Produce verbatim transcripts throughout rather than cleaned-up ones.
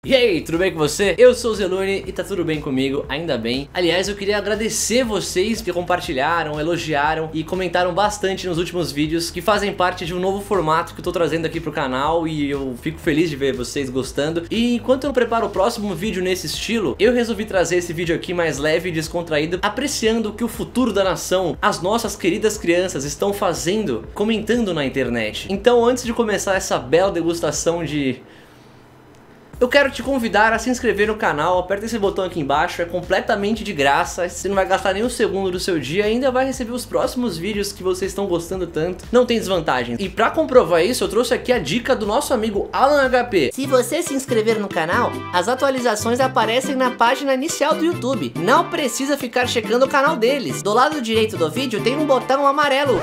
E aí, tudo bem com você? Eu sou o Zelune e tá tudo bem comigo, ainda bem. Aliás, eu queria agradecer vocês que compartilharam, elogiaram e comentaram bastante nos últimos vídeos, que fazem parte de um novo formato que eu tô trazendo aqui pro canal, e eu fico feliz de ver vocês gostando. E enquanto eu preparo o próximo vídeo nesse estilo, eu resolvi trazer esse vídeo aqui mais leve e descontraído, apreciando o que o futuro da nação, as nossas queridas crianças estão fazendo, comentando na internet. Então, antes de começar essa bela degustação de... eu quero te convidar a se inscrever no canal, aperta esse botão aqui embaixo, é completamente de graça, você não vai gastar nem um segundo do seu dia, ainda vai receber os próximos vídeos que vocês estão gostando tanto, não tem desvantagem. E pra comprovar isso, eu trouxe aqui a dica do nosso amigo Alan H P. Se você se inscrever no canal, as atualizações aparecem na página inicial do YouTube, não precisa ficar checando o canal deles. Do lado direito do vídeo tem um botão amarelo.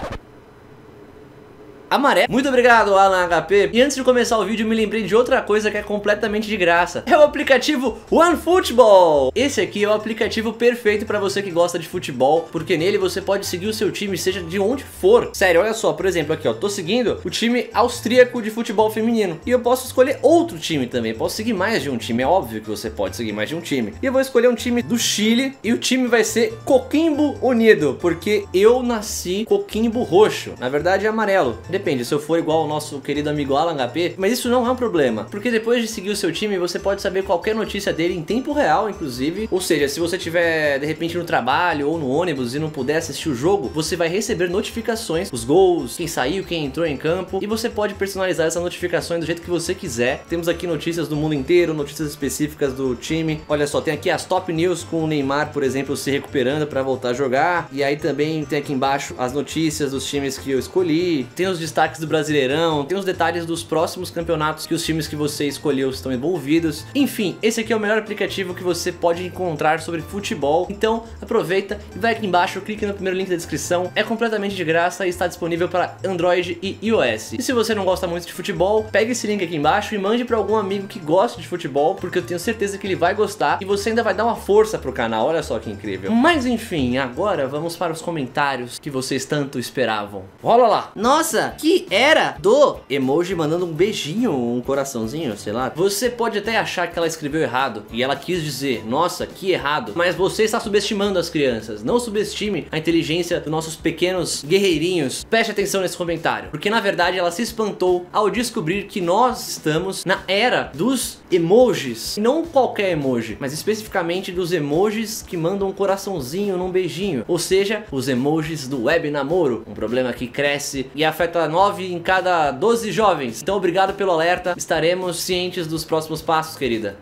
Amarelo. Muito obrigado, Alan H P. E antes de começar o vídeo, me lembrei de outra coisa que é completamente de graça. É o aplicativo OneFootball. Esse aqui é o aplicativo perfeito pra você que gosta de futebol, porque nele você pode seguir o seu time, seja de onde for. Sério, olha só, por exemplo, aqui ó, tô seguindo o time austríaco de futebol feminino, e eu posso escolher outro time também, posso seguir mais de um time, é óbvio que você pode seguir mais de um time. E eu vou escolher um time do Chile, e o time vai ser Coquimbo Unido, porque eu nasci Coquimbo Roxo, na verdade é amarelo. Depende, se eu for igual ao nosso querido amigo Alan H P, mas isso não é um problema, porque depois de seguir o seu time, você pode saber qualquer notícia dele em tempo real, inclusive. Ou seja, se você estiver de repente no trabalho ou no ônibus e não puder assistir o jogo, você vai receber notificações, os gols, quem saiu, quem entrou em campo, e você pode personalizar essas notificações do jeito que você quiser. Temos aqui notícias do mundo inteiro, notícias específicas do time. Olha só, tem aqui as top news com o Neymar, por exemplo, se recuperando para voltar a jogar, e aí também tem aqui embaixo as notícias dos times que eu escolhi, tem os destaques do Brasileirão, tem os detalhes dos próximos campeonatos que os times que você escolheu estão envolvidos. Enfim, esse aqui é o melhor aplicativo que você pode encontrar sobre futebol. Então aproveita e vai aqui embaixo, clique no primeiro link da descrição. É completamente de graça e está disponível para Android e iOS. E se você não gosta muito de futebol, pegue esse link aqui embaixo e mande para algum amigo que gosta de futebol, porque eu tenho certeza que ele vai gostar e você ainda vai dar uma força pro canal. Olha só que incrível. Mas enfim, agora vamos para os comentários que vocês tanto esperavam. Rola lá! Nossa, que era do emoji mandando um beijinho, um coraçãozinho, sei lá. Você pode até achar que ela escreveu errado e ela quis dizer, nossa, que errado, mas você está subestimando as crianças. Não subestime a inteligência dos nossos pequenos guerreirinhos. Preste atenção nesse comentário, porque na verdade ela se espantou ao descobrir que nós estamos na era dos emojis. E não qualquer emoji, mas especificamente dos emojis que mandam um coraçãozinho num beijinho, ou seja, os emojis do web namoro, um problema que cresce e afeta nove em cada doze jovens. Então obrigado pelo alerta, estaremos cientes dos próximos passos, querida.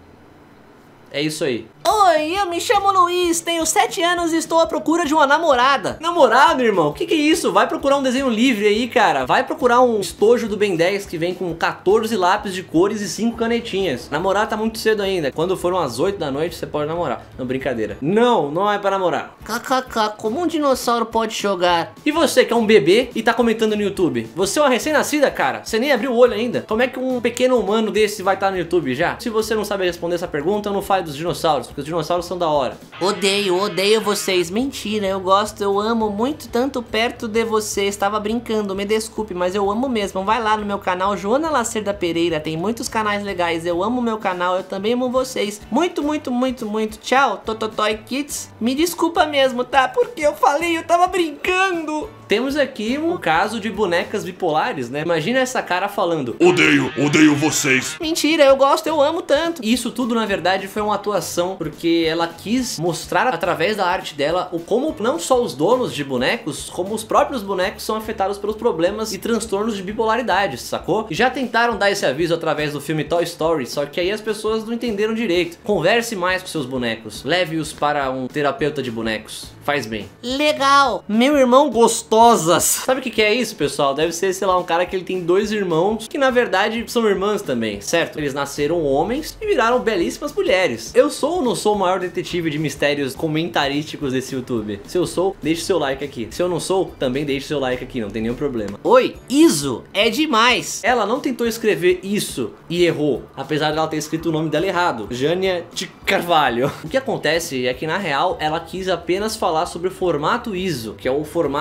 É isso aí. Oi, eu me chamo Luiz, tenho sete anos e estou à procura de uma namorada. Namorado, irmão? O que que é isso? Vai procurar um desenho livre aí, cara. Vai procurar um estojo do Ben dez que vem com quatorze lápis de cores e cinco canetinhas. Namorar tá muito cedo ainda. Quando foram às oito da noite, você pode namorar. Não, brincadeira. Não, não é pra namorar. Kkk, como um dinossauro pode jogar? E você que é um bebê e tá comentando no YouTube? Você é uma recém-nascida, cara? Você nem abriu o olho ainda. Como é que um pequeno humano desse vai estar no YouTube já? Se você não sabe responder essa pergunta, não fale dos dinossauros, porque os dinossauros são da hora. Odeio, odeio vocês. Mentira, eu gosto, eu amo muito tanto perto de você. Estava brincando, me desculpe, mas eu amo mesmo. Vai lá no meu canal, Joana Lacerda Pereira, tem muitos canais legais. Eu amo meu canal, eu também amo vocês. Muito, muito, muito, muito. Tchau, Tototoy Kids. Me desculpa mesmo, tá? Porque eu falei, eu tava brincando. Temos aqui um caso de bonecas bipolares, né? Imagina essa cara falando, odeio, odeio vocês. Mentira, eu gosto, eu amo tanto. Isso tudo na verdade foi uma atuação, porque ela quis mostrar através da arte dela o como não só os donos de bonecos, como os próprios bonecos são afetados pelos problemas e transtornos de bipolaridade, sacou? E já tentaram dar esse aviso através do filme Toy Story, só que aí as pessoas não entenderam direito. Converse mais com seus bonecos, leve-os para um terapeuta de bonecos, faz bem. Legal. Meu irmão gostosas. Sabe o que que é isso, pessoal? Deve ser, sei lá, um cara que ele tem dois irmãos que na verdade são irmãs também, certo? Eles nasceram homens e viraram belíssimas mulheres. Eu sou ou não sou o maior detetive de mistérios comentarísticos desse YouTube? Se eu sou, deixe seu like aqui. Se eu não sou, também deixe seu like aqui, não tem nenhum problema. Oi, Iso é demais. Ela não tentou escrever isso e errou, apesar dela ter escrito o nome dela errado, Jânia de Carvalho. O que acontece é que na real ela quis apenas falar sobre o formato I S O, que é o formato de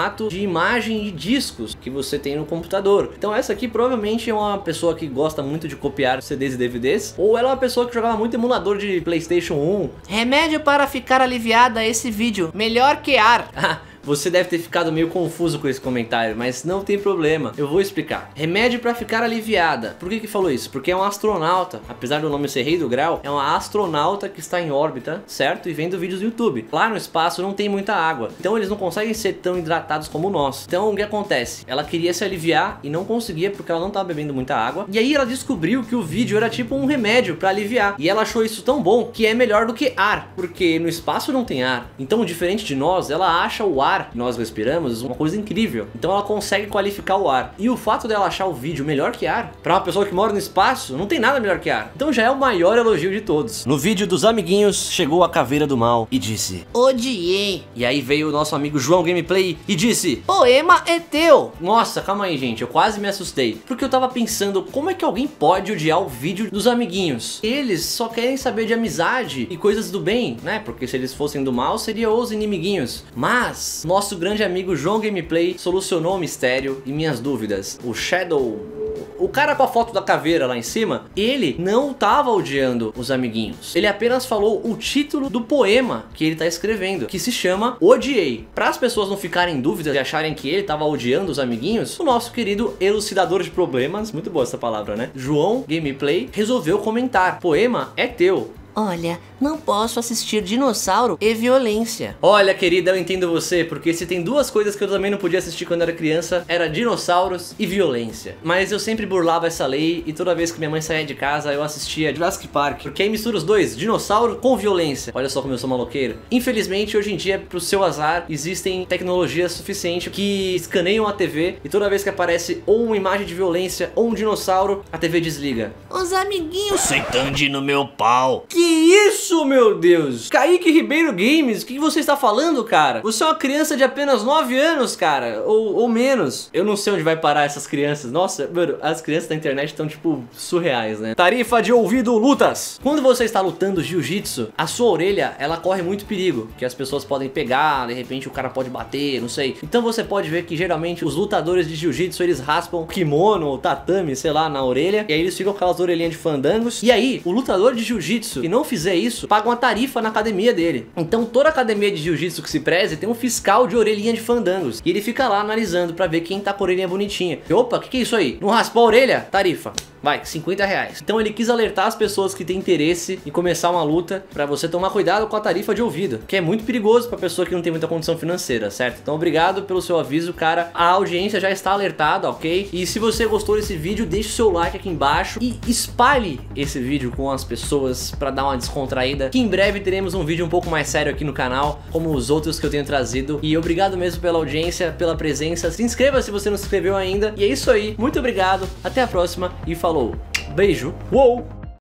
imagem de discos que você tem no computador. Então essa aqui provavelmente é uma pessoa que gosta muito de copiar C Ds e D V Ds, ou ela é uma pessoa que jogava muito emulador de PlayStation um. Remédio para ficar aliviada esse vídeo, melhor que ar. Ah, você deve ter ficado meio confuso com esse comentário, mas não tem problema, eu vou explicar. Remédio pra ficar aliviada. Por que que falou isso? Porque é um astronauta, apesar do nome ser Rei do Grau, é uma astronauta que está em órbita, certo? E vendo vídeos do YouTube. Lá no espaço não tem muita água, então eles não conseguem ser tão hidratados como nós. Então o que acontece? Ela queria se aliviar e não conseguia porque ela não estava bebendo muita água. E aí ela descobriu que o vídeo era tipo um remédio pra aliviar. E ela achou isso tão bom que é melhor do que ar, porque no espaço não tem ar. Então, diferente de nós, ela acha o ar que nós respiramos uma coisa incrível. Então ela consegue qualificar o ar. E o fato dela achar o vídeo melhor que ar, pra uma pessoa que mora no espaço, não tem nada melhor que ar. Então já é o maior elogio de todos. No vídeo dos amiguinhos, chegou a caveira do mal e disse: Odiei. E aí veio o nosso amigo João Gameplay e disse: Poema é teu. Nossa, calma aí, gente, eu quase me assustei. Porque eu tava pensando, como é que alguém pode odiar o vídeo dos amiguinhos? Eles só querem saber de amizade e coisas do bem, né? Porque se eles fossem do mal, seriam os inimiguinhos. Mas nosso grande amigo João Gameplay solucionou o mistério e minhas dúvidas. O Shadow, o cara com a foto da caveira lá em cima, ele não tava odiando os amiguinhos. Ele apenas falou o título do poema que ele tá escrevendo, que se chama Odiei. Para as pessoas não ficarem em dúvida e acharem que ele tava odiando os amiguinhos, o nosso querido elucidador de problemas, muito boa essa palavra, né? João Gameplay resolveu comentar: poema é teu. Olha, não posso assistir dinossauro e violência. Olha, querida, eu entendo você, porque se tem duas coisas que eu também não podia assistir quando era criança, era dinossauros e violência. Mas eu sempre burlava essa lei e toda vez que minha mãe saía de casa eu assistia Jurassic Park, porque aí mistura os dois, dinossauro com violência. Olha só como eu sou maloqueiro. Infelizmente, hoje em dia, pro seu azar, existem tecnologias suficientes que escaneiam a T V e toda vez que aparece ou uma imagem de violência ou um dinossauro, a T V desliga. Os amiguinhos. Sentando no meu pau. Que isso, meu Deus? Kaique Ribeiro Games, o que você está falando, cara? Você é uma criança de apenas nove anos, cara, ou, ou menos. Eu não sei onde vai parar essas crianças. Nossa, mano, as crianças da internet estão, tipo, surreais, né? Tarifa de ouvido, lutas. Quando você está lutando jiu-jitsu, a sua orelha, ela corre muito perigo, que as pessoas podem pegar, de repente o cara pode bater, não sei. Então você pode ver que geralmente os lutadores de jiu-jitsu, eles raspam kimono ou tatame, sei lá, na orelha, e aí eles ficam com aquelas orelhinhas de fandangos. E aí, o lutador de jiu-jitsu que não fizer isso, paga uma tarifa na academia dele. Então toda academia de jiu-jitsu que se preze tem um fiscal de orelhinha de fandangos, e ele fica lá analisando pra ver quem tá com a orelhinha bonitinha. E, opa, o que que é isso aí? Não raspou a orelha? Tarifa. Vai, cinquenta reais. Então ele quis alertar as pessoas que têm interesse em começar uma luta pra você tomar cuidado com a tarifa de ouvido, que é muito perigoso pra pessoa que não tem muita condição financeira, certo? Então obrigado pelo seu aviso, cara. A audiência já está alertada, ok? E se você gostou desse vídeo, deixe o seu like aqui embaixo e espalhe esse vídeo com as pessoas pra dar uma descontraída, que em breve teremos um vídeo um pouco mais sério aqui no canal, como os outros que eu tenho trazido. E obrigado mesmo pela audiência, pela presença. Se inscreva se você não se inscreveu ainda. E é isso aí, muito obrigado, até a próxima e falou. Beijo. Uou!